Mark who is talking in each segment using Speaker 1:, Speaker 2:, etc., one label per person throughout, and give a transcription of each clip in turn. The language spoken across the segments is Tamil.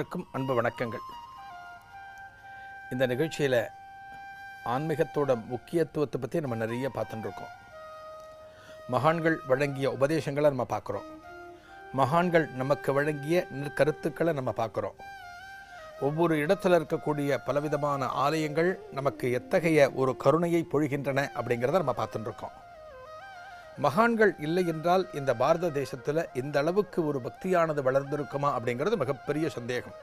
Speaker 1: அனைவருக்கும் அன்பு வணக்கங்கள். இந்த நிகழ்ச்சியில் ஆன்மீகத்தோட முக்கியத்துவத்தை பற்றி நம்ம நிறைய பார்த்துட்டு இருக்கோம். மகான்கள் வழங்கிய உபதேசங்களை நம்ம பார்க்குறோம். மகான்கள் நமக்கு வழங்கிய கருத்துக்களை நம்ம பார்க்குறோம். ஒவ்வொரு இடத்துல இருக்கக்கூடிய பலவிதமான ஆலயங்கள் நமக்கு எத்தகைய ஒரு கருணையை பொழிகின்றன அப்படிங்கிறத நம்ம பார்த்துட்டு இருக்கோம். மகான்கள் இல்லை என்றால் இந்த பாரத தேசத்தில் இந்த அளவுக்கு ஒரு பக்தியானது வளர்ந்திருக்குமா அப்படிங்கிறது மிகப்பெரிய சந்தேகம்.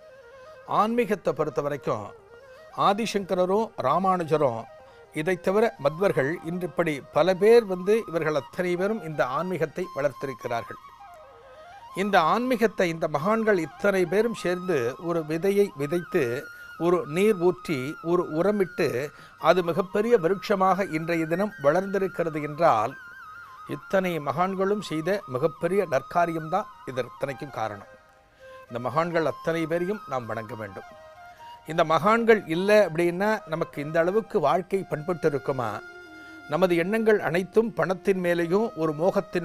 Speaker 1: ஆன்மீகத்தை பொறுத்த வரைக்கும் ஆதிசங்கரரும் ராமானுஜரும் இதை தவிர மத்வர்கள் இன்றுப்படி பல பேர் இவர்கள் அத்தனை பேரும் இந்த ஆன்மீகத்தை வளர்த்திருக்கிறார்கள். இந்த ஆன்மீகத்தை இந்த மகான்கள் இத்தனை பேரும் சேர்ந்து ஒரு விதையை விதைத்து ஒரு நீர் ஊற்றி ஒரு உரமிட்டு அது மிகப்பெரிய விருட்சமாக இன்றைய தினம் வளர்ந்திருக்கிறது என்றால் இத்தனை மகான்களும் செய்த மிகப்பெரிய நற்காரியம்தான் இது இத்தனைக்கும் காரணம். இந்த மகான்கள் அத்தனை பேரையும் நாம் வணங்க வேண்டும். இந்த மகான்கள் இல்லை அப்படின்னா நமக்கு இந்த அளவுக்கு வாழ்க்கை பண்பட்டு இருக்குமா? நமது எண்ணங்கள் அனைத்தும் பணத்தின் மேலேயும் ஒரு மோகத்தின்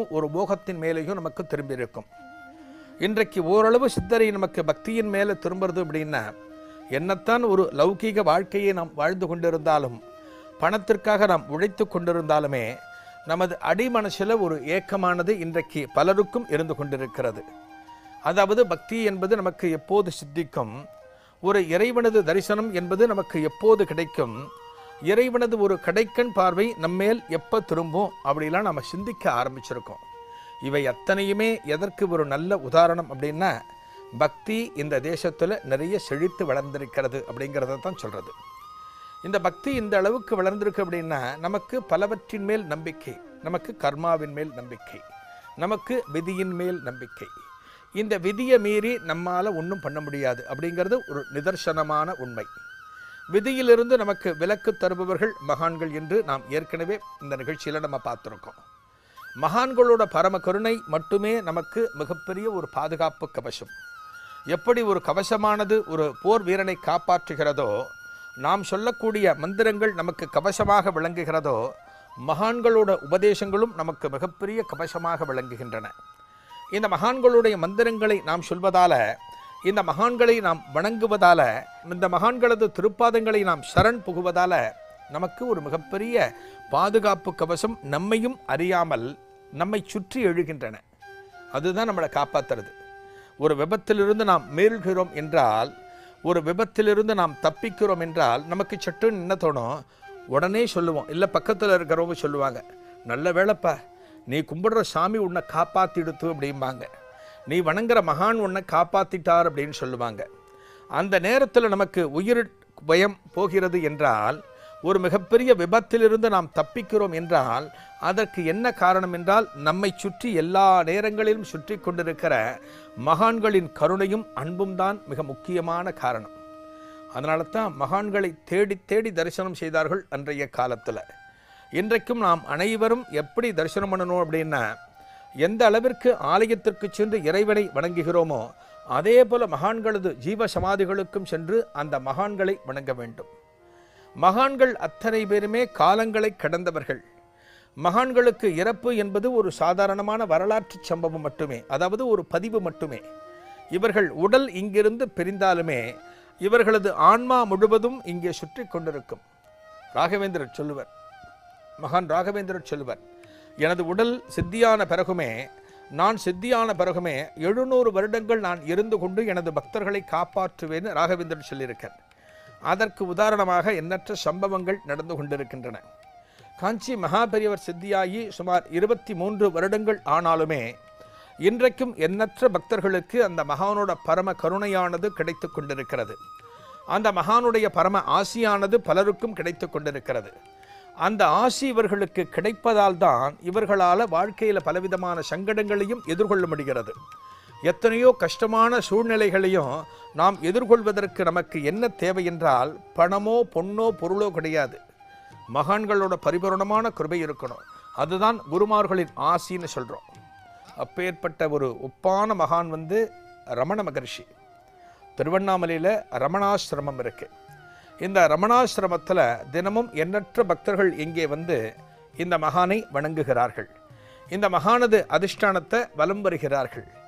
Speaker 1: மேலேயும் நமக்கு திரும்பி இருக்கும். இன்றைக்கு ஓரளவு சித்தரை நமக்கு பக்தியின் மேலே திரும்புறது அப்படின்னா என்னத்தான் ஒரு லௌகீக வாழ்க்கையை நாம் வாழ்ந்து கொண்டிருந்தாலும் பணத்திற்காக நாம் உழைத்து கொண்டிருந்தாலுமே நமது அடிமனசில் ஒரு ஏக்கமானது இன்றைக்கு பலருக்கும் இருந்து கொண்டிருக்கிறது. அதாவது பக்தி என்பது நமக்கு எப்போது சித்திக்கும், ஒரு இறைவனது தரிசனம் என்பது நமக்கு எப்போது கிடைக்கும், இறைவனது ஒரு கடைக்கண் பார்வை நம்மேல் எப்போ திரும்பும் அப்படிலாம் நம்ம சிந்திக்க ஆரம்பிச்சிருக்கோம். இவை அத்தனையுமே எதற்கு ஒரு நல்ல உதாரணம் அப்படின்னா பக்தி இந்த தேசத்தில் நிறைய செழித்து வளர்ந்திருக்கிறது அப்படிங்கிறத தான் சொல்கிறது. இந்த பக்தி இந்த அளவுக்கு வளர்ந்திருக்கு அப்படின்னா நமக்கு பலவற்றின் மேல் நம்பிக்கை, நமக்கு கர்மாவின் மேல் நம்பிக்கை, நமக்கு விதியின் மேல் நம்பிக்கை. இந்த விதியை மீறி நம்மால் ஒன்றும் பண்ண முடியாது அப்படிங்கிறது ஒரு நிதர்சனமான உண்மை. விதியிலிருந்து நமக்கு விலக்கு தருபவர்கள் மகான்கள் என்று நாம் ஏற்கனவே இந்த நிகழ்ச்சியில் நம்ம பார்த்துருக்கோம். மகான்களோட பரம கருணை மட்டுமே நமக்கு மிகப்பெரிய ஒரு பாதுகாப்பு கவசம். எப்படி ஒரு கவசமானது ஒரு போர் வீரனை காப்பாற்றுகிறதோ, நாம் சொல்லக்கூடிய மந்திரங்கள் நமக்கு கவசமாக விளங்குகிறதோ, மகான்களோட உபதேசங்களும் நமக்கு மிகப்பெரிய கவசமாக விளங்குகின்றன. இந்த மகான்களுடைய மந்திரங்களை நாம் சொல்வதால, இந்த மகான்களை நாம் வணங்குவதால, இந்த மகான்களது திருப்பாதங்களை நாம் சரண் புகுவதால நமக்கு ஒரு மிகப்பெரிய பாதுகாப்பு கவசம் நம்மையும் அறியாமல் நம்மை சுற்றி எழுகின்றன. அதுதான் நம்மளை காப்பாற்றுறது. ஒரு விபத்திலிருந்து நாம் மீள்கிறோம் என்றால், ஒரு விபத்திலிருந்து நாம் தப்பிக்கிறோம் என்றால் நமக்கு சட்டுன்னு என்ன தோணும்? உடனே சொல்லுவோம், இல்லை பக்கத்தில் இருக்கிறவங்க சொல்லுவாங்க, நல்ல வேளைப்பா, நீ கும்பிடுற சாமி உன்னை காப்பாற்றிடுத்து அப்படிம்பாங்க, நீ வணங்குற மகான் உன்னை காப்பாற்றிட்டார் அப்படின்னு சொல்லுவாங்க. அந்த நேரத்தில் நமக்கு உயிர் பயம் போகிறது என்றால், ஒரு மிகப்பெரிய விபத்திலிருந்து நாம் தப்பிக்கிறோம் என்றால் அதற்கு என்ன காரணம் என்றால் நம்மை சுற்றி எல்லா நேரங்களிலும் சுற்றி கொண்டிருக்கிற மகான்களின் கருணையும் அன்பும் தான் மிக முக்கியமான காரணம். அதனால தான் மகான்களை தேடி தேடி தரிசனம் செய்தார்கள் அன்றைய காலத்தில். இன்றைக்கும் நாம் அனைவரும் எப்படி தரிசனம் பண்ணணும் அப்படின்னா, எந்த அளவிற்கு ஆலயத்திற்கு சென்று இறைவனை வணங்குகிறோமோ அதே போல மகான்களது ஜீவ சமாதிகளுக்கும் சென்று அந்த மகான்களை வணங்க வேண்டும். மகான்கள் அத்தனை பேருமே காலங்களை கடந்தவர்கள். மகான்களுக்கு இறப்பு என்பது ஒரு சாதாரணமான வரலாற்று சம்பவம் மட்டுமே, அதாவது ஒரு பதிவு மட்டுமே. இவர்கள் உடல் இங்கிருந்து பிரிந்தாலுமே இவர்களது ஆன்மா முழுவதும் இங்கே சுற்றி கொண்டிருக்கும். ராகவேந்திரர் சொல்லுவர், மகான் ராகவேந்திரர் சொல்லுவர், எனது உடல் சித்தியான பிறகுமே, நான் சித்தியான பிறகுமே 700 வருடங்கள் நான் இருந்து கொண்டு எனது பக்தர்களை காப்பாற்றுவேன்னு ராகவேந்திரர் சொல்லியிருக்கார். அதற்கு உதாரணமாக எண்ணற்ற சம்பவங்கள் நடந்து கொண்டிருக்கின்றன. காஞ்சி மகாபெரியவர் சித்தியாகி சுமார் 23 வருடங்கள் ஆனாலுமே இன்றைக்கும் எண்ணற்ற பக்தர்களுக்கு அந்த மகானோட பரம கருணையானது கிடைத்து கொண்டிருக்கிறது. அந்த மகானுடைய பரம ஆசியானது பலருக்கும் கிடைத்து கொண்டிருக்கிறது. அந்த ஆசி இவர்களுக்கு கிடைப்பதால் தான் இவர்களால் வாழ்க்கையில் பலவிதமான சங்கடங்களையும் எதிர்கொள்ள முடிகிறது. எத்தனையோ கஷ்டமான சூழ்நிலைகளையும் நாம் எதிர்கொள்வதற்கு நமக்கு என்ன தேவை என்றால் பணமோ பொன்னோ பொருளோ கிடையாது, மகான்களோட பரிபூரணமான கிருபை இருக்கணும். அதுதான் குருமார்களின் ஆசின்னு சொல்கிறோம். அப்பேற்பட்ட ஒரு ஒப்பான மகான் ரமண மகர்ஷி. திருவண்ணாமலையில் ரமணாசிரமம் இருக்கு. இந்த ரமணாசிரமத்தில் தினமும் எண்ணற்ற பக்தர்கள் இங்கே இந்த மகானை வணங்குகிறார்கள். இந்த மகானது அதிஷ்டானத்தை வலம் வருகிறார்கள்.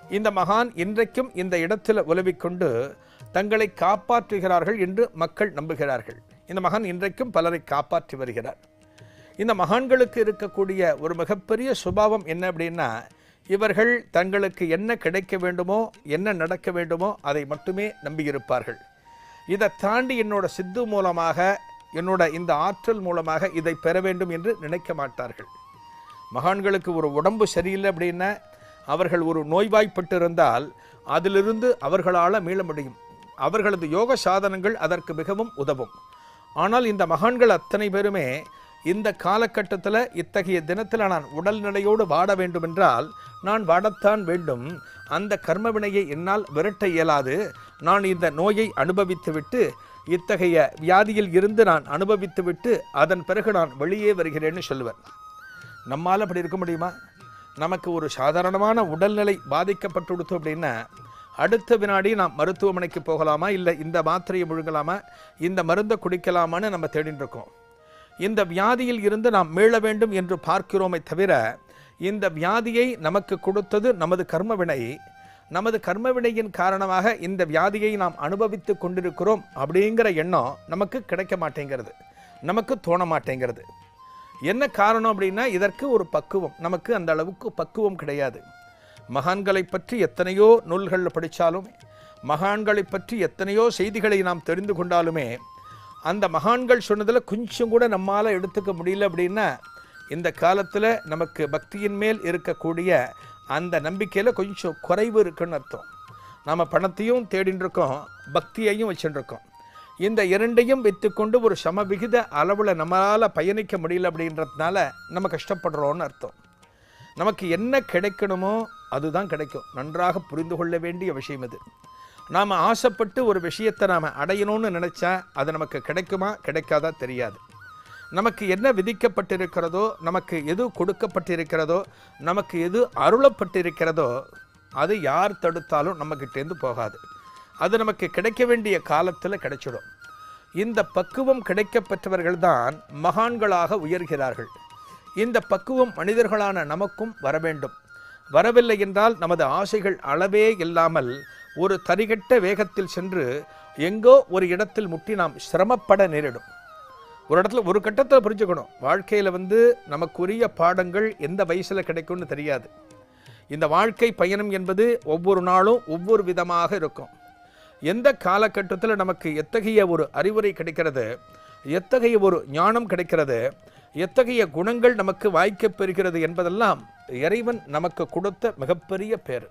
Speaker 1: இந்த மகான் இன்றைக்கும் இந்த இடத்தில் உலவிக்கொண்டு தங்களை காப்பாற்றுகிறார்கள் என்று மக்கள் நம்புகிறார்கள். இந்த மகான் இன்றைக்கும் பலரை காப்பாற்றி வருகிறார். இந்த மகான்களுக்கு இருக்கக்கூடிய ஒரு மிகப்பெரிய சுபாவம் என்ன அப்படின்னா, இவர்கள் தங்களுக்கு என்ன கிடைக்க வேண்டுமோ, என்ன நடக்க வேண்டுமோ அதை மட்டுமே நம்பியிருப்பார்கள். இதை தாண்டி என்னோட சித்து மூலமாக, என்னோட இந்த ஆற்றல் மூலமாக இதை பெற வேண்டும் என்று நினைக்க மாட்டார்கள். மகான்களுக்கு ஒரு உடம்பு சரியில்லை அப்படின்னா, அவர்கள் ஒரு நோய்வாய்ப்பட்டு இருந்தால் அதிலிருந்து அவர்களால் மீள முடியும். அவர்களது யோக சாதனங்கள் அதற்கு மிகவும் உதவும். ஆனால் இந்த மகான்கள் அத்தனை பேருமே இந்த காலகட்டத்தில், இத்தகைய தினத்தில் நான் உடல்நிலையோடு வாட வேண்டுமென்றால் நான் வாடத்தான் வேண்டும். அந்த கர்மவினையை என்னால் விரட்ட இயலாது. நான் இந்த நோயை அனுபவித்துவிட்டு, இத்தகைய வியாதியில் இருந்து நான் அனுபவித்துவிட்டு அதன் பிறகு நான் வெளியே வருகிறேன்னு சொல்லுவேன். நம்மால் அப்படி இருக்க முடியுமா? நமக்கு ஒரு சாதாரணமான உடல்நிலை பாதிக்கப்பட்டு கொடுத்தோம் அப்படின்னா, அடுத்த வினாடி நாம் மருத்துவமனைக்கு போகலாமா, இல்லை இந்த மாத்திரையை முழுங்கலாமா, இந்த மருந்தை குடிக்கலாமான்னு நம்ம தேடிட்டு இருக்கோம். இந்த வியாதியில் இருந்து நாம் மீள வேண்டும் என்று பார்க்கிறோமே தவிர, இந்த வியாதியை நமக்கு கொடுத்தது நமது கர்மவினை. நமது கர்மவினையின் காரணமாக இந்த வியாதியை நாம் அனுபவித்து கொண்டிருக்கிறோம் அப்படிங்கிற எண்ணம் நமக்கு கிடைக்க மாட்டேங்கிறது, நமக்கு தோண மாட்டேங்கிறது. என்ன காரணம் அப்படின்னா, இதற்கு ஒரு பக்குவம், நமக்கு அந்த அளவுக்கு பக்குவம் கிடையாது. மகான்களை பற்றி எத்தனையோ நூல்களில் படித்தாலும், மகான்களை பற்றி எத்தனையோ செய்திகளை நாம் தெரிந்து கொண்டாலுமே, அந்த மகான்கள் சொன்னதில் கொஞ்சம் கூட நம்மால் எடுத்துக்க முடியல அப்படின்னா, இந்த காலத்தில் நமக்கு பக்தியின் மேல் இருக்கக்கூடிய அந்த நம்பிக்கையில் கொஞ்சம் குறைவு இருக்குன்னு அர்த்தம். நாம் பணத்தையும் தேடின்னு இருக்கோம், பக்தியையும் வச்சுருக்கோம். இந்த இரண்டையும் வைத்துக்கொண்டு ஒரு சமவிகித அளவில் நம்மளால் பயணிக்க முடியல அப்படின்றதுனால நம்ம கஷ்டப்படுறோன்னு அர்த்தம். நமக்கு என்ன கிடைக்கணுமோ அதுதான் கிடைக்கும். நன்றாக புரிந்து கொள்ள வேண்டிய விஷயம் இது. நாம் ஆசைப்பட்டு ஒரு விஷயத்தை நாம் அடையணும்னு நினச்சா அது நமக்கு கிடைக்குமா கிடைக்காதா தெரியாது. நமக்கு என்ன விதிக்கப்பட்டிருக்கிறதோ, நமக்கு எது கொடுக்கப்பட்டிருக்கிறதோ, நமக்கு எது அருளப்பட்டிருக்கிறதோ அது யார் தடுத்தாலும் நம்மக்கிட்டேருந்து போகாது. அது நமக்கு கிடைக்க வேண்டிய காலத்தில் கிடைச்சிடும். இந்த பக்குவம் கிடைக்கப்பெற்றவர்கள்தான் மகான்களாக உயர்கிறார்கள். இந்த பக்குவம் மனிதர்களான நமக்கும் வர வேண்டும். வரவில்லை என்றால் நமது ஆசைகள் அளவே இல்லாமல் ஒரு தரிகட்ட வேகத்தில் சென்று எங்கோ ஒரு இடத்தில் முட்டி நாம் சிரமப்பட நேரிடும். ஒரு இடத்துல ஒரு கட்டத்தில் புரிஞ்சுக்கணும், வாழ்க்கையில் நமக்குரிய பாடங்கள் எந்த வயசில் கிடைக்கும்னு தெரியாது. இந்த வாழ்க்கை பயணம் என்பது ஒவ்வொரு நாளும் ஒவ்வொரு விதமாக இருக்கும். எந்த காலகட்டத்தில் நமக்கு எத்தகைய ஒரு அறிவுரை கிடைக்கிறது, எத்தகைய ஒரு ஞானம் கிடைக்கிறது, எத்தகைய குணங்கள் நமக்கு வாய்க்கப் பெறுகிறது என்பதெல்லாம் இறைவன் நமக்கு கொடுத்த மிகப்பெரிய பேர்.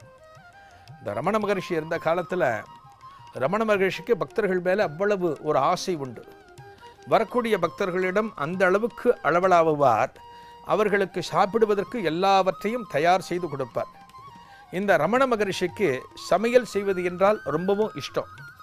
Speaker 1: இந்த ரமண மகரிஷி இருந்த காலத்தில் ரமண மகரிஷிக்கு பக்தர்கள் மேலே அவ்வளவு ஒரு ஆசை உண்டு. வரக்கூடிய பக்தர்களிடம் அந்த அளவுக்கு அளவலாவுவார். அவர்களுக்கு சாப்பிடுவதற்கு எல்லாவற்றையும் தயார் செய்து கொடுப்பார். இந்த ரமண மகரிஷிக்கு சமையல் செய்வது என்றால் ரொம்பவும் இஷ்டம்.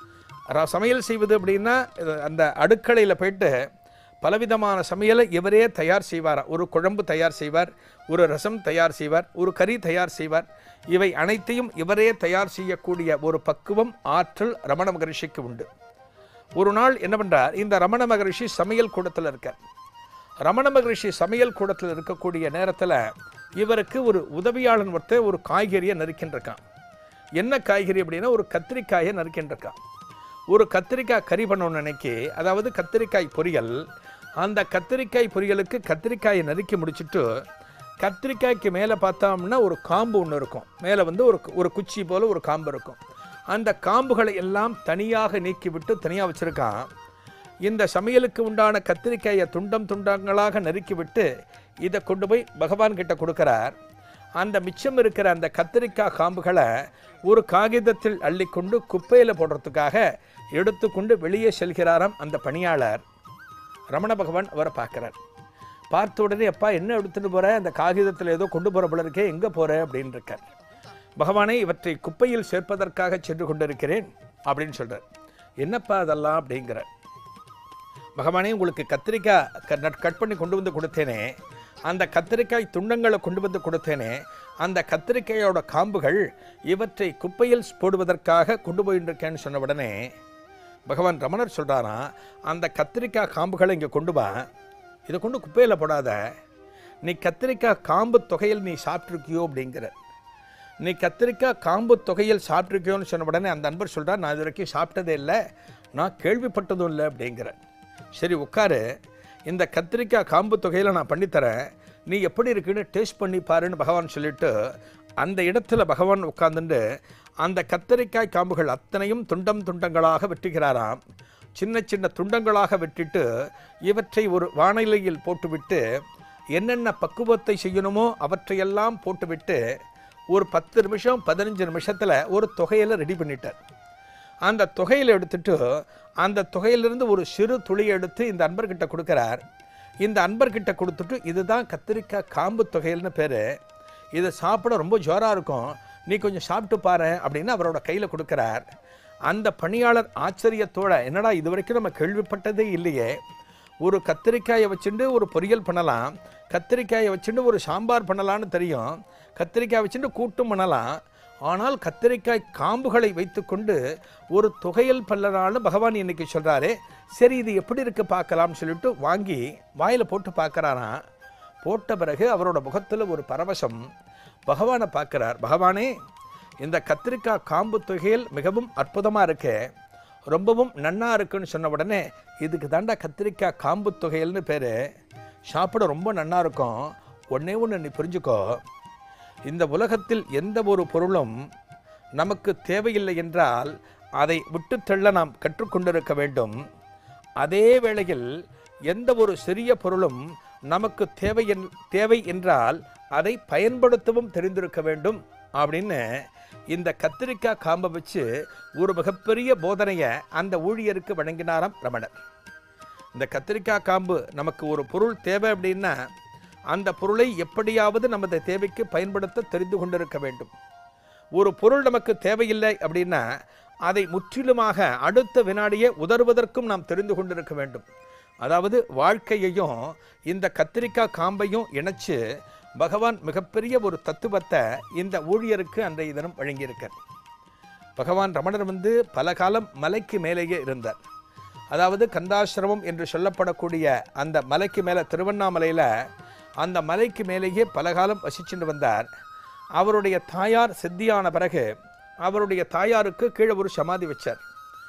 Speaker 1: சமையல் செய்வது அப்படின்னா அந்த அடுக்கலையில் போயிட்டு பலவிதமான சமையலை இவரே தயார் செய்வார். ஒரு குழம்பு தயார் செய்வார், ஒரு ரசம் தயார் செய்வார், ஒரு கறி தயார் செய்வார். இவை அனைத்தையும் இவரே தயார் செய்யக்கூடிய ஒரு பக்குவம், ஆற்றல் ரமண மகரிஷிக்கு உண்டு. ஒரு நாள் என்ன பண்ணுறார், இந்த ரமண மகரிஷி சமையல் கூடத்தில் இருக்கார். ரமண மகரிஷி சமையல் கூடத்தில் இருக்கக்கூடிய நேரத்தில் இவருக்கு ஒரு உதவியாளன் ஒருத்தர் ஒரு காய்கறியை நறுக்கின்றிருக்கான். என்ன காய்கறி அப்படின்னா, ஒரு கத்திரிக்காயை நறுக்கின்றிருக்கான். ஒரு கத்திரிக்காய் கறி பண்ணணும்னு நினைக்கி, அதாவது கத்திரிக்காய் பொரியல். அந்த கத்திரிக்காய் பொரியலுக்கு கத்திரிக்காயை நறுக்கி முடிச்சுட்டு, கத்திரிக்காய்க்கு மேலே பார்த்தோம்னா ஒரு காம்பு ஒன்று இருக்கும். மேலே ஒரு குச்சி போல் ஒரு காம்பு இருக்கும். அந்த காம்புகளை எல்லாம் தனியாக நீக்கிவிட்டு தனியாக வச்சுருக்கான். இந்த சமையலுக்கு உண்டான கத்திரிக்காயை துண்டங்களாக நறுக்கிவிட்டு இதை கொண்டு போய் பகவான் கிட்ட கொடுக்குறார். அந்த மிச்சம் இருக்கிற அந்த கத்திரிக்காய் காம்புகளை ஒரு காகிதத்தில் அள்ளிக்கொண்டு குப்பையில் போடுறதுக்காக எடுத்துக்கொண்டு வெளியே செல்கிறாராம் அந்த பணியாளர். ரமண பகவான் அவரை பார்க்குறார். பார்த்த உடனே, அப்பா என்ன எடுத்துகிட்டு போகிற, அந்த காகிதத்தில் ஏதோ கொண்டு போகிற போல இருக்கே, எங்கே போகிற அப்படின்னு இருக்கார். பகவானே, இவற்றை குப்பையில் சேர்ப்பதற்காக சென்று கொண்டிருக்கிறேன் அப்படின்னு சொல்கிறார். என்னப்பா அதெல்லாம் அப்படிங்கிறார். பகவானே, உங்களுக்கு கத்திரிக்காய் கட் பண்ணி கொண்டு வந்து கொடுத்தேனே, அந்த கத்திரிக்காய் துண்டங்களை கொண்டு வந்து கொடுத்தேனே, அந்த கத்திரிக்காயோட காம்புகள் இவற்றை குப்பையில் போடுவதற்காக கொண்டு போயிட்டுருக்கேன்னு சொன்ன உடனே பகவான் ரமணர் சொல்கிறாராம், அந்த கத்திரிக்காய் காம்புகளை இங்கே கொண்டு வா, இதை கொண்டு குப்பையில் போடாத, நீ கத்திரிக்காய் காம்பு தொகையில் நீ சாப்பிட்ருக்கியோ அப்படிங்கிற. நீ கத்திரிக்காய் காம்பு தொகையில் சாப்பிட்ருக்கியோன்னு சொன்ன உடனே அந்த நண்பர் சொல்கிறார், நான் இது வரைக்கும் சாப்பிட்டதே இல்லை, நான் கேள்விப்பட்டதும் இல்லை அப்படிங்கிற. சரி உட்காரு, இந்த கத்திரிக்காய் காம்பு தொகையில் நான் பண்ணித்தரேன், நீ எப்படி இருக்குன்னு டேஸ்ட் பண்ணி பாருன்னு பகவான் சொல்லிவிட்டு அந்த இடத்துல பகவான் உட்கார்ந்துட்டு அந்த கத்திரிக்காய் காம்புகள் அத்தனையும் துண்டம் துண்டங்களாக வெட்டுகிறாராம். சின்ன சின்ன துண்டங்களாக வெட்டிட்டு இவற்றை ஒரு வானிலையில் போட்டுவிட்டு என்னென்ன பக்குவத்தை செய்யணுமோ அவற்றையெல்லாம் போட்டுவிட்டு ஒரு 10 நிமிஷம் 15 நிமிஷத்தில் ஒரு தொகையில் ரெடி பண்ணிட்டார். அந்த தொகையில் எடுத்துட்டு அந்த தொகையிலிருந்து ஒரு சிறு துளியை எடுத்து இந்த அன்பர்கிட்ட கொடுக்குறார். இந்த அன்பர்கிட்ட கொடுத்துட்டு இதுதான் கத்திரிக்காய் காம்பு தொகையில்னு பேர், இதை சாப்பிட ரொம்ப ஜோராக இருக்கும், நீ கொஞ்சம் சாப்பிட்டு பாரு அப்படின்னு அவரோட கையில் கொடுக்குறார். அந்த பணியாளர் ஆச்சரியத்தோட, என்னடா இது வரைக்கும் நம்ம கேள்விப்பட்டதே இல்லையே, ஒரு கத்திரிக்காயை வச்சுட்டு ஒரு பொரியல் பண்ணலாம், கத்திரிக்காயை வச்சுட்டு ஒரு சாம்பார் பண்ணலான்னு தெரியும், கத்திரிக்காய் வச்சுட்டு கூட்டும் பண்ணலாம், ஆனால் கத்திரிக்காய் காம்புகளை வைத்துக்கொண்டு ஒரு தொகையல் பண்ணலான்னு பகவான் இன்னைக்கு சொல்கிறாரு. சரி இது எப்படி இருக்கு பார்க்கலாம்னு சொல்லிட்டு வாங்கி வாயில் போட்டு பார்க்குறாராம். போட்ட பிறகு அவரோட முகத்தில் ஒரு பரவசம். பகவானை பார்க்குறார். பகவானே, இந்த கத்திரிக்காய் காம்பு தொகையில் மிகவும் அற்புதமாக இருக்கே, ரொம்பவும் நன்னா இருக்குன்னு சொன்ன உடனே இதுக்கு தாண்டா கத்திரிக்காய் காம்பு தொகையல்னு பேர், சாப்பிட ரொம்ப நன்னா இருக்கும், ஒன்றே ஒன்று நீ புரிஞ்சுக்கோ, இந்த உலகத்தில் எந்த ஒரு பொருளும் நமக்கு தேவையில்லை என்றால் அதை விட்டுத்தள்ள நாம் கற்றுக்கொண்டிருக்க வேண்டும். அதே வேளையில் எந்த ஒரு சிறிய பொருளும் நமக்கு தேவை என்றால் அதை பயன்படுத்தவும் தெரிந்திருக்க வேண்டும் அப்படின்னு இந்த கத்திரிக்காய் காம்பை வச்சு ஒரு மிகப்பெரிய போதனையை அந்த ஊழியருக்கு வழங்கினாராம் ரமணர். இந்த கத்திரிக்காய் காம்பு நமக்கு ஒரு பொருள் தேவை அப்படின்னா அந்த பொருளை எப்படியாவது நமது தேவைக்கு பயன்படுத்த தெரிந்து கொண்டிருக்க வேண்டும். ஒரு பொருள் நமக்கு தேவையில்லை அப்படின்னா அதை முற்றிலுமாக அடுத்த வினாடியே உதறுவதற்கும் நாம் தெரிந்து கொண்டிருக்க வேண்டும். அதாவது வாழ்க்கையையும் இந்த கத்திரிக்காய் காம்பையும் இணைச்சு பகவான் மிகப்பெரிய ஒரு தத்துவத்தை இந்த ஊழியருக்கு அன்றைய தினம் வழங்கியிருக்கார். பகவான் ரமணர் பல காலம் மலைக்கு மேலேயே இருந்தார். அதாவது கந்தாசிரமம் என்று சொல்லப்படக்கூடிய அந்த மலைக்கு மேலே, திருவண்ணாமலையில் அந்த மலைக்கு மேலேயே பல காலம் வசிச்சுட்டு வந்தார். அவருடைய தாயார் சித்தியான பிறகு அவருடைய தாயாருக்கு கீழே ஒரு சமாதி வச்சார்.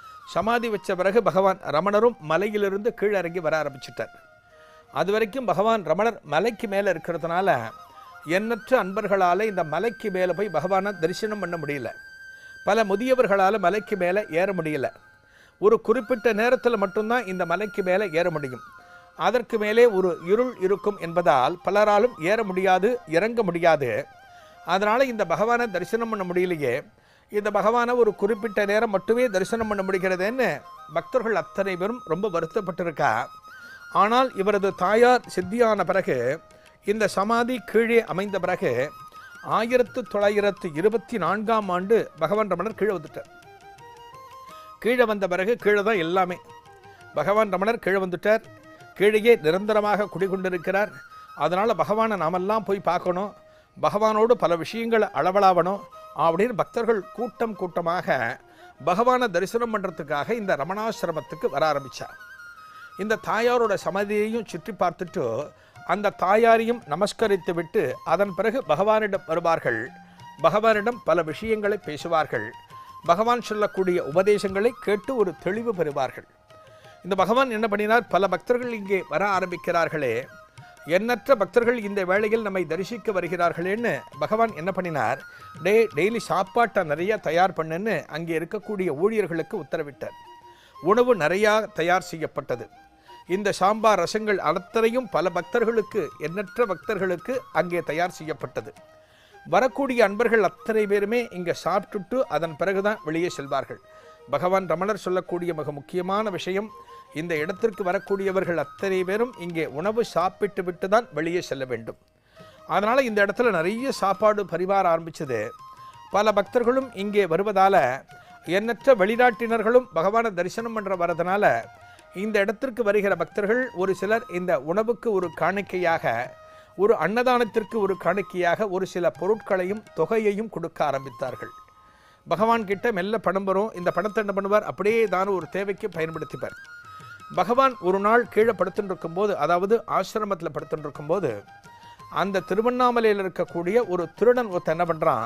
Speaker 1: சமாதி வச்ச பிறகு பகவான் ரமணரும் மலையிலிருந்து கீழே இறங்கி வர ஆரம்பிச்சிட்டார். அது வரைக்கும் பகவான் ரமணர் மலைக்கு மேலே இருக்கிறதுனால எண்ணற்ற அன்பர்களால் இந்த மலைக்கு மேலே போய் பகவானை தரிசனம் பண்ண முடியல. பல முதியவர்களால் மலைக்கு மேலே ஏற முடியல. ஒரு குறிப்பிட்ட நேரத்தில் மட்டும்தான் இந்த மலைக்கு மேலே ஏற முடியும். அதற்கு மேலே ஒரு இருள் இருக்கும் என்பதால் பலராலும் ஏற முடியாது, இறங்க முடியாது. அதனால் இந்த பகவானை தரிசனம் பண்ண முடியலையே, இந்த பகவானை ஒரு குறிப்பிட்ட நேரம் மட்டுமே தரிசனம் பண்ண முடிகிறதுன்னு பக்தர்கள் அத்தனை பேரும் ரொம்ப வருத்தப்பட்டிருக்கா. ஆனால் இவரது தாயார் சித்தியான பிறகு இந்த சமாதி கீழே அமைந்த பிறகு 1924ஆம் ஆண்டு பகவான் ரமணர் கீழே வந்துட்டார். கீழே வந்த பிறகு கீழே தான் எல்லாமே. பகவான் ரமணர் கீழே வந்துட்டார், கீழேயே நிரந்தரமாக குடிகொண்டிருக்கிறார். அதனால் பகவானை நாமெல்லாம் போய் பார்க்கணும், பகவானோடு பல விஷயங்களை அளவலாவணும் அப்படின்னு பக்தர்கள் கூட்டம் கூட்டமாக பகவானை தரிசனம் பண்ணுறதுக்காக இந்த ரமணாசிரமத்துக்கு வர ஆரம்பித்தார். இந்த தாயாரோட சமாதியையும் சுற்றி பார்த்துட்டு அந்த தாயாரையும் நமஸ்கரித்து விட்டு அதன் பிறகு பகவானிடம் வருவார்கள். பகவானிடம் பல விஷயங்களை பேசுவார்கள். பகவான் சொல்லக்கூடிய உபதேசங்களை கேட்டு ஒரு தெளிவு பெறுவார்கள். இந்த பகவான் என்ன பண்ணினார், பல பக்தர்கள் இங்கே வர ஆரம்பிக்கிறார்களே, எண்ணற்ற பக்தர்கள் இந்த வேளையில் நம்மை தரிசிக்க வருகிறார்களேன்னு பகவான் என்ன பண்ணினார், டெய்லி சாப்பாட்டை நிறையா தயார் பண்ணுன்னு அங்கே இருக்கக்கூடிய ஊழியர்களுக்கு உத்தரவிட்டார். உணவு நிறையா தயார் செய்யப்பட்டது. இந்த சாம்பார் ரசங்கள் அத்தனையும் பல பக்தர்களுக்கு, எண்ணற்ற பக்தர்களுக்கு அங்கே தயார் செய்யப்பட்டது. வரக்கூடிய அன்பர்கள் அத்தனை பேருமே இங்கே சாப்பிட்டுட்டு அதன் பிறகுதான் வெளியே செல்வார்கள். பகவான் ரமணர் சொல்லக்கூடிய மிக முக்கியமான விஷயம், இந்த இடத்திற்கு வரக்கூடியவர்கள் அத்தனை பேரும் இங்கே உணவு சாப்பிட்டு விட்டு தான் வெளியே செல்ல வேண்டும். அதனால் இந்த இடத்துல நிறைய சாப்பாடு பரிமாற ஆரம்பிச்சது. பல பக்தர்களும் இங்கே வருவதால் எண்ணற்ற வெளிநாட்டினர்களும் பகவானை தரிசனம் பண்ணுற வரதுனால இந்த இடத்திற்கு வருகிற பக்தர்கள் ஒரு சிலர் இந்த உணவுக்கு ஒரு காணிக்கையாக, ஒரு அன்னதானத்திற்கு ஒரு காணிக்கையாக ஒரு சில பொருட்களையும் தொகையையும் கொடுக்க ஆரம்பித்தார்கள். பகவான் கிட்ட மெல்ல பணம் வரும். இந்த பணத்தை என்ன பண்ணுவார், அப்படியே தான் ஒரு தேவைக்கு பயன்படுத்திப்பார். பகவான் ஒரு நாள் கீழே படுத்துட்டு இருக்கும்போது, அதாவது ஆசிரமத்தில் படுத்துட்டு இருக்கும்போது, அந்த திருவண்ணாமலையில் இருக்கக்கூடிய ஒரு திருடன் ஒருத்தன் என்ன பண்ணுறான்,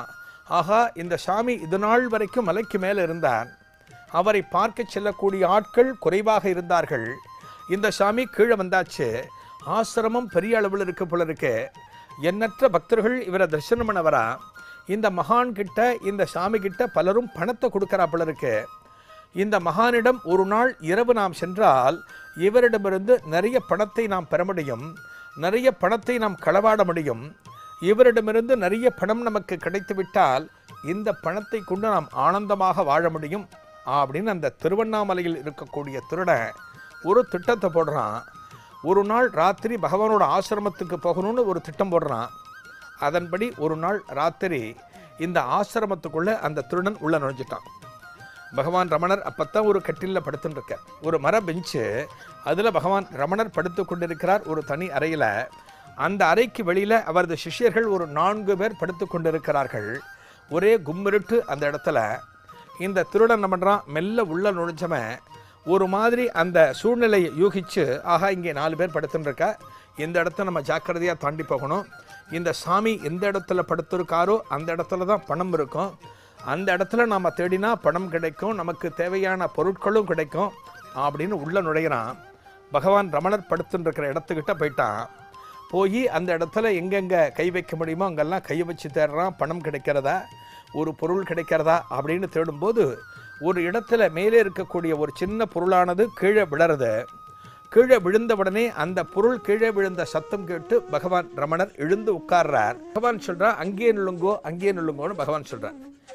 Speaker 1: ஆகா, இந்த சாமி இது நாள் வரைக்கும் மலைக்கு மேலே இருந்தார், அவரை பார்க்க செல்லக்கூடிய ஆட்கள் குறைவாக இருந்தார்கள், இந்த சாமி கீழே வந்தாச்சு, ஆசிரமம் பெரிய அளவில் இருக்க போல இருக்கு, எண்ணற்ற பக்தர்கள் இவரை தரிசனம் பண்ண வரா, இந்த மகான் கிட்ட இந்த சாமி கிட்ட பலரும் பணத்தை கொடுக்கறா போல இருக்கு, இந்த மகானிடம் ஒரு நாள் இரவு நாம் சென்றால் இவரிடமிருந்து நிறைய பணத்தை நாம் பெற முடியும், நிறைய பணத்தை நாம் களவாட முடியும், இவரிடமிருந்து நிறைய பணம் நமக்கு கிடைத்துவிட்டால் இந்த பணத்தை கொண்டு நாம் ஆனந்தமாக வாழ முடியும் அப்படின்னு அந்த திருவண்ணாமலையில் இருக்கக்கூடிய திருடன் ஒரு திட்டத்தை போடுறான். ஒரு நாள் ராத்திரி பகவானோட ஆசிரமத்துக்கு போகணும்னு ஒரு திட்டம் போடுறான். அதன்படி ஒரு நாள் ராத்திரி இந்த ஆசிரமத்துக்குள்ளே அந்த திருடன் உள்ள நுழைஞ்சிட்டான். பகவான் ரமணர் அப்பத்தான் ஒரு கட்டிலில் படுத்துன்னு இருக்க, ஒரு மர பெஞ்சு, அதில் பகவான் ரமணர் படுத்து கொண்டிருக்கிறார் ஒரு தனி அறையில். அந்த அறைக்கு வெளியில் அவரது சிஷ்யர்கள் ஒரு 4 பேர் படுத்து கொண்டிருக்கிறார்கள். ஒரே கும்மிருட்டு அந்த இடத்துல. இந்த திருடன் என்ன பண்ணுறான், மெல்ல உள்ள நுழைஞ்சவன் ஒரு மாதிரி அந்த சூழ்நிலையை யூகிச்சு, ஆகா இங்கே 4 பேர் படுத்துன்னு இருக்கா, இந்த இடத்த நம்ம ஜாக்கிரதையாக தாண்டி போகணும், இந்த சாமி எந்த இடத்துல படுத்திருக்காரோ அந்த இடத்துல தான் பணம் இருக்கும், அந்த இடத்துல நாம் தேடினா பணம் கிடைக்கும், நமக்கு தேவையான பொருட்களும் கிடைக்கும் அப்படின்னு உள்ள நுழைகிறான். பகவான் ரமணர் படுத்துன்னு இருக்கிற இடத்துக்கிட்ட போயிட்டான். போய் அந்த இடத்துல எங்கெங்கே கை வைக்க முடியுமோ அங்கெல்லாம் கை வச்சு தேடுறான். பணம் கிடைக்கிறதா, ஒரு பொருள் கிடைக்கிறதா அப்படின்னு தேடும்போது ஒரு இடத்துல மேலே இருக்கக்கூடிய ஒரு சின்ன பொருளானது கீழே விழறது. கீழே விழுந்த உடனே அந்த பொருள் கீழே விழுந்த சத்தம் கேட்டு பகவான் ரமணர் எழுந்து உட்கார்றார். பகவான் சொல்கிறார், அங்கேயே நில்லுங்கோ அங்கேயே நில்லுங்கோன்னு பகவான் சொல்கிறார்.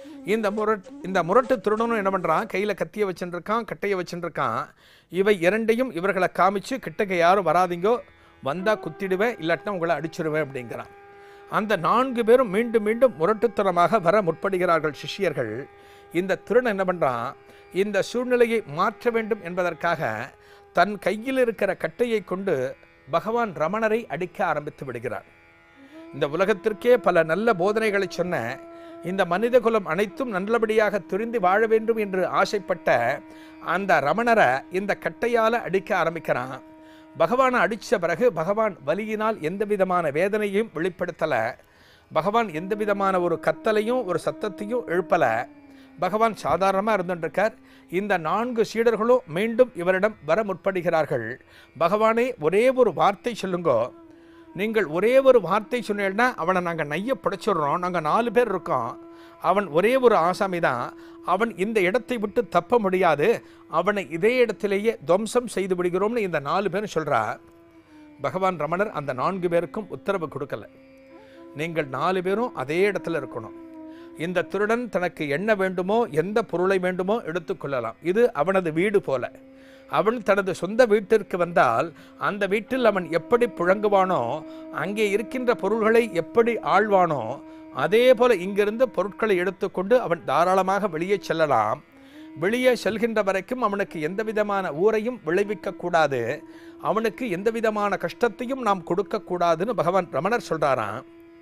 Speaker 1: இந்த முரட்டு திருடனும் என்ன பண்ணுறான், கையில் கத்தியை வச்சுருக்கான், கட்டையை வச்சுருக்கான். இவை இரண்டையும் இவர்களை காமிச்சு கிட்டக்க யாரும் வராதிங்கோ, வந்தால் குத்திடுவேன், இல்லாட்டினா உங்களை அடிச்சிடுவேன் அப்படிங்கிறான். அந்த 4 பேரும் மீண்டும் மீண்டும் முரட்டுத்தனமாக வர முற்படுகிறார்கள் சிஷ்யர்கள். இந்த திருடன் என்ன பண்ணுறான், இந்த சூழ்நிலையை மாற்ற வேண்டும் என்பதற்காக தன் கையில் இருக்கிற கட்டையை கொண்டு பகவான் ரமணரை அடிக்க ஆரம்பித்து விடுகிறார். இந்த உலகத்திற்கே பல நல்ல போதனைகளை சொன்ன இந்த மனித குலம் அனைத்தும் நல்லபடியாக துரிந்து வாழ வேண்டும் என்று ஆசைப்பட்ட அந்த ரமணரை இந்த கட்டையால் அடிக்க ஆரம்பிக்கிறான். பகவானை அடித்த பிறகு பகவான் வலியினால் எந்த விதமான வேதனையும் வெளிப்படுத்தலை, பகவான் எந்த விதமான ஒரு கத்தலையும் ஒரு சத்தத்தையும் எழுப்பலை, பகவான் சாதாரணமாக இருந்துட்டுருக்கார். இந்த 4 சீடர்களும் மீண்டும் இவரிடம் வர முற்படுகிறார்கள். பகவானே, ஒரே ஒரு வார்த்தை சொல்லுங்கோ, நீங்கள் ஒரே ஒரு வார்த்தை சொன்னீங்கன்னா அவனை நாங்கள் நைய பிடிச்சிடுறோம், நாங்கள் 4 பேர் இருக்கோம், அவன் ஒரே ஒரு ஆசாமி தான், அவன் இந்த இடத்தை விட்டு தப்ப முடியாது, அவனை இதே இடத்திலேயே துவம்சம் செய்து விடுகிறோம்னு இந்த 4 பேரும் சொல்கிறார். பகவான் ரமணர் அந்த 4 பேருக்கும் உத்தரவு கொடுக்கல, நீங்கள் 4 பேரும் அதே இடத்துல இருக்கணும், இந்த திருடன் தனக்கு என்ன வேண்டுமோ எந்த பொருளை வேண்டுமோ எடுத்துக்கொள்ளலாம், இது அவனது வீடு போல, அவன் தனது சொந்த வீட்டிற்கு வந்தால் அந்த வீட்டில் அவன் எப்படி புழங்குவானோ, அங்கே இருக்கின்ற பொருள்களை எப்படி ஆழ்வானோ, அதே போல இங்கிருந்து பொருட்களை எடுத்துக்கொண்டு அவன் தாராளமாக வெளியே செல்லலாம். வெளியே செல்கின்ற வரைக்கும் அவனுக்கு எந்த விதமான ஊரையும் விளைவிக்கக்கூடாது, அவனுக்கு எந்த விதமான கஷ்டத்தையும் நாம் கொடுக்கக்கூடாதுன்னு பகவான் ரமணர் சொல்கிறாராம்.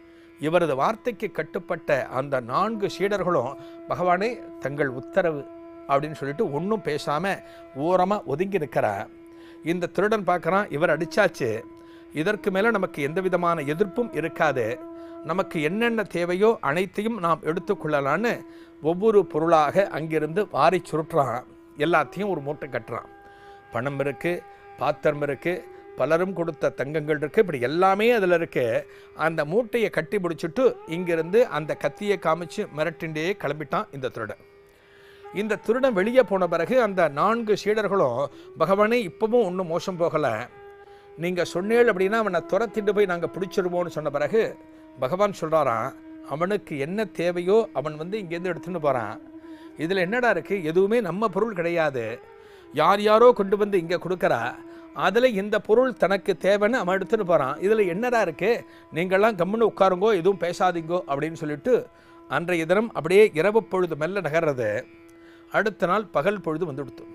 Speaker 1: இவரது வார்த்தைக்கு கட்டுப்பட்ட அந்த 4 சீடர்களும் பகவானே தங்கள் உத்தரவு அப்படின்னு சொல்லிட்டு ஒன்றும் பேசாமல் ஓரமாக ஒதுங்கி நிற்கிறார். இந்த திருடன் பார்க்குறான், இவர் அடித்தாச்சு, இதற்கு மேலே நமக்கு எந்த விதமான எதிர்ப்பும் இருக்காது, நமக்கு என்னென்ன தேவையோ அனைத்தையும் நாம் எடுத்துக்கொள்ளலான்னு ஒவ்வொரு பொருளாக அங்கிருந்து வாரி சுருட்டுறான். எல்லாத்தையும் ஒரு மூட்டை கட்டுறான். பணம் இருக்குது, பாத்திரம் இருக்குது, பலரும் கொடுத்த தங்கங்கள் இருக்குது, இப்படி எல்லாமே அதில் இருக்குது. அந்த மூட்டையை கட்டி பிடிச்சிட்டு இங்கிருந்து அந்த கத்தியை காமிச்சு மிரட்டிண்டே கிளம்பிட்டான் இந்த திருடன். இந்த திருடன் வெளியே போன பிறகு அந்த 4 சீடர்களும் பகவானே இப்பவும் ஒன்றும் மோசம் போகலை, நீங்கள் சொன்னேள் அப்படின்னா அவனை துரத்திட்டு போய் நாங்கள் பிடிச்சிருவோன்னு சொன்ன பிறகு பகவான் சொல்கிறாராம், அவனுக்கு என்ன தேவையோ அவன் இங்கேருந்து எடுத்துன்னு போகிறான், இதில் என்னடா இருக்குது, எதுவுமே நம்ம பொருள் கிடையாது, யார் யாரோ கொண்டு வந்து இங்கே கொடுக்குறா, அதில் இந்த பொருள் தனக்கு தேவைன்னு அவன் எடுத்துன்னு போகிறான், இதில் என்னடா இருக்குது, நீங்கள்லாம் கம்முன்னு உட்காருங்கோ, எதுவும் பேசாதீங்கோ அப்படின்னு சொல்லிட்டு அன்றைய தினம் அப்படியே இரவு பொழுது மெல்ல நகர்றது. அடுத்த நாள் பகல் பொழுது வந்துவிடுத்து.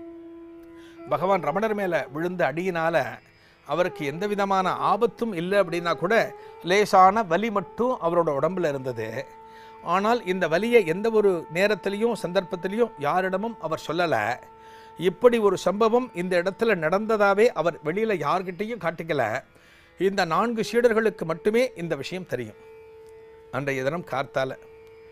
Speaker 1: பகவான் ரமணர் மேலே விழுந்த அடியினால் அவருக்கு எந்த விதமான ஆபத்தும் இல்லை அப்படின்னா கூட லேசான வலி மட்டும் அவரோட உடம்பில் இருந்தது. ஆனால் இந்த வலியை எந்த ஒரு நேரத்திலையும் சந்தர்ப்பத்திலையும் யாரிடமும் அவர் சொல்லலை. இப்படி ஒரு சம்பவம் இந்த இடத்துல நடந்ததாகவே அவர் வெளியில் யார்கிட்டையும் காட்டிக்கலை. இந்த 4 சீடர்களுக்கு மட்டுமே இந்த விஷயம் தெரியும். அன்றைய தினம் கார்த்தால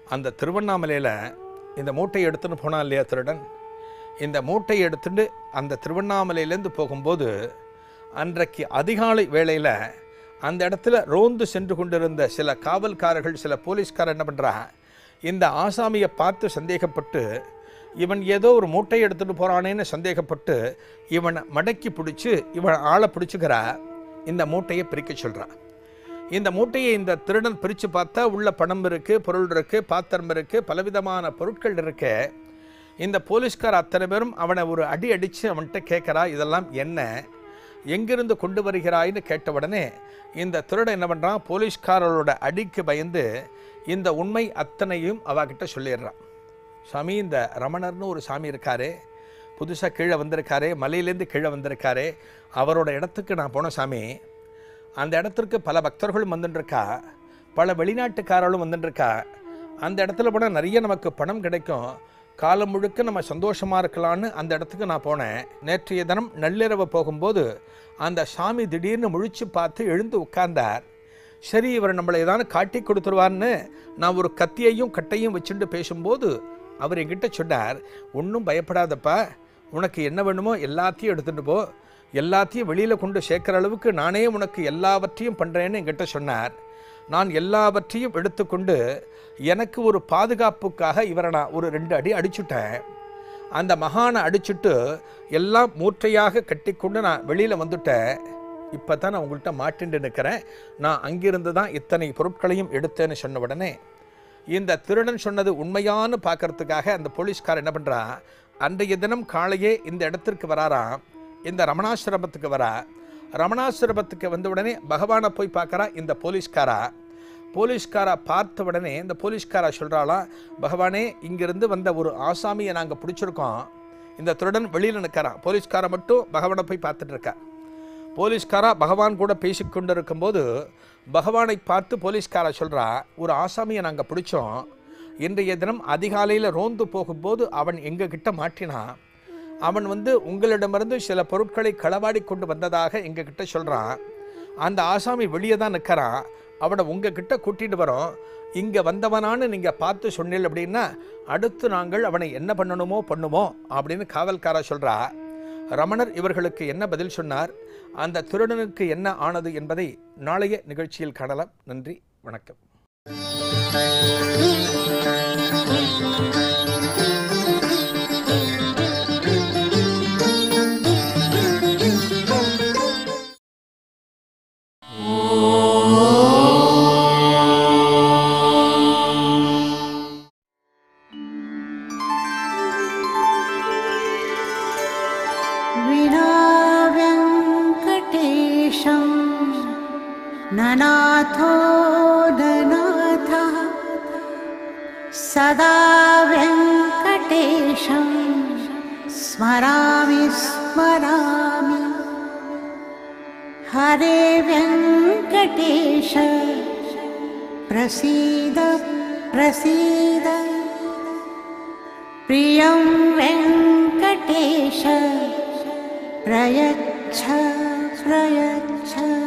Speaker 1: அந்த திருவண்ணாமலையில் இந்த மூட்டையை எடுத்துன்னு போனான் இல்லையா திருடன், இந்த மூட்டையை எடுத்துட்டு அந்த திருவண்ணாமலையிலேருந்து போகும்போது அன்றைக்கு அதிகாலை வேளையில் அந்த இடத்துல ரோந்து சென்று கொண்டிருந்த சில காவல்காரர்கள், சில போலீஸ்காரர் என்ன பண்ணுறா, இந்த ஆசாமியை பார்த்து சந்தேகப்பட்டு இவன் ஏதோ ஒரு மூட்டையை எடுத்துகிட்டு போகிறானேன்னு சந்தேகப்பட்டு இவனை மடக்கி பிடிச்சி இவன் ஆளை பிடிச்சிக்கிறா, இந்த மூட்டையை பிரிக்க சொல்கிறான். இந்த மூட்டையை இந்த திருடன் பிரித்து பார்த்தா உள்ள பணம் இருக்குது, பொருள் இருக்குது, பாத்திரம் இருக்குது, பலவிதமான பொருட்கள் இருக்கு. இந்த போலீஸ்கார் அத்தனை பேரும் அவனை ஒரு அடி அடித்து அவன்கிட்ட கேட்குறா, இதெல்லாம் என்ன, எங்கிருந்து கொண்டு வருகிறாய்னு கேட்ட உடனே இந்த திருடன் என்ன பண்ணுறான், போலீஸ்காரரோட அடிக்கு பயந்து இந்த உண்மை அத்தனையும் அவகிட்ட சொல்லிடுறான். சாமி, இந்த ரமணர்னு ஒரு சாமி இருக்காரு, புதுசாக கீழே வந்திருக்காரு, மலையிலேருந்து கீழே வந்திருக்காரு, அவரோட இடத்துக்கு நான் போன சாமி. அந்த இடத்திற்கு பல பக்தர்களும் வந்துட்டுருக்கா, பல வெளிநாட்டுக்காரர்களும் வந்துட்டுருக்கா. அந்த இடத்துல போனால் நிறைய நமக்கு பணம் கிடைக்கும், காலம் முழுக்க நம்ம சந்தோஷமாக இருக்கலான்னு அந்த இடத்துக்கு நான் போனேன். நேற்றைய தினம் நள்ளிரவு போகும்போது அந்த சாமி திடீர்னு முழிச்சு பார்த்து எழுந்து உட்கார்ந்தார். சரி, இவர் நம்மளை ஏதாவது காட்டி கொடுத்துருவார்னு நான் ஒரு கத்தியையும் கட்டையும் வச்சுட்டு பேசும்போது அவர் என்கிட்ட சொன்னார், ஒன்றும் பயப்படாதப்பா, உனக்கு என்ன வேணுமோ எல்லாத்தையும் எடுத்துகிட்டு போ, எல்லாத்தையும் வெளியில் கொண்டு சேர்க்குற அளவுக்கு நானே உனக்கு எல்லாவற்றையும் பண்ணுறேன்னு என்கிட்ட சொன்னார். நான் எல்லாவற்றையும் எடுத்துக்கொண்டு எனக்கு ஒரு பாதுகாப்புக்காக இவரை நான் ஒரு 2 அடி அடிச்சுட்டேன். அந்த மகானை அடிச்சுட்டு எல்லாம் மூட்டையாக கட்டிக்கொண்டு நான் வெளியில் வந்துட்டேன். இப்போ தான் நான் உங்கள்கிட்ட மாட்டின்னு நிற்கிறேன், நான் அங்கிருந்து தான் இத்தனை பொருட்களையும் எடுத்தேன்னு சொன்ன உடனே இந்த திருடன் சொன்னது உண்மையானு பார்க்கறதுக்காக அந்த போலீஸ்கார் என்ன பண்ணுறான், அன்றைய தினம் காலையே இந்த இடத்திற்கு வராராம், இந்த ரமணாசிரமத்துக்கு வரா. ரமணாசிரமத்துக்கு வந்த உடனே பகவானை போய் பார்க்குறா இந்த போலீஸ்காரா பார்த்த உடனே இந்த போலீஸ்காரா சொல்கிறாளாம், பகவானே, இங்கிருந்து வந்த ஒரு ஆசாமியை நாங்கள் பிடிச்சிருக்கோம். இந்த திருடன் வெளியில் நிற்கிறான், போலீஸ்காரை மட்டும் பகவானை போய் பார்த்துட்டு இருக்கா. போலீஸ்காரா பகவான் கூட பேசிக்கொண்டு இருக்கும்போது பகவானை பார்த்து போலீஸ்காரா சொல்கிறா, ஒரு ஆசாமியை நாங்கள் பிடிச்சோம், இன்றைய தினம் அதிகாலையில் ரோந்து போகும்போது அவன் எங்ககிட்ட மாட்டினான். அவன் உங்களிடமிருந்து சில பொருட்களை களவாடி கொண்டு வந்ததாக எங்ககிட்ட சொல்கிறான். அந்த ஆசாமி வெளியே தான் நிற்கிறான், அவனை உங்ககிட்ட கூட்டிகிட்டு வரோம். இங்கே வந்தவனான்னு நீங்கள் பார்த்து சொன்னீங்க அப்படின்னா அடுத்து நாங்கள் அவனை என்ன பண்ணணுமோ பண்ணுவோம் அப்படின்னு காவல்காரா சொல்கிறா. ரமணர் இவர்களுக்கு என்ன பதில் சொன்னார், அந்த திருடனுக்கு என்ன ஆனது என்பதை நாளைய நிகழ்ச்சியில் காணலாம். நன்றி, வணக்கம்.
Speaker 2: ननाथो ननाथः सदा वेङ्कटेशं स्मरामि स्मरामि। हरे वेङ्कटेश प्रसीद प्रसीद, प्रियं वेङ्कटेश प्रयच्छ प्रयच्छ।